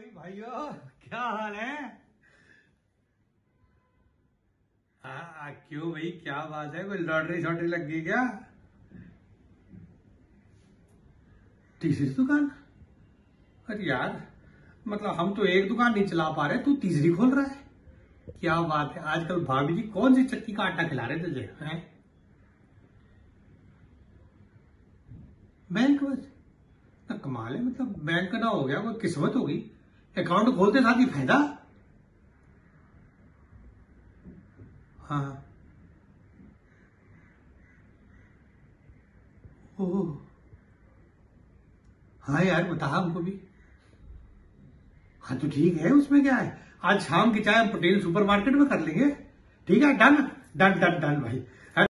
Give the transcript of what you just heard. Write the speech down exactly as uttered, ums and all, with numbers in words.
भाई भाइयों, क्या हाल है? आ, क्यों भाई, क्या बात है? कोई लॉटरी शॉटरी लग गई क्या? तीसरी दुकान? अरे यार, मतलब हम तो एक दुकान नहीं चला पा रहे, तू तीसरी खोल रहा है? क्या बात है, आजकल भाभी जी कौन सी चक्की का आटा खिला रहे तुझे हैं? बैंक बस? ना कमाल है, मतलब बैंक का ना हो गया, कोई किस्मत होगी। अकाउंट खोलते साथ ही फायदा। हाँ। ओह। हाँ यार, बता हमको भी। हाँ तो ठीक है, उसमें क्या है। आज शाम की चाय हम पटेल सुपरमार्केट में कर लेंगे। ठीक है, डन डन डन डन भाई।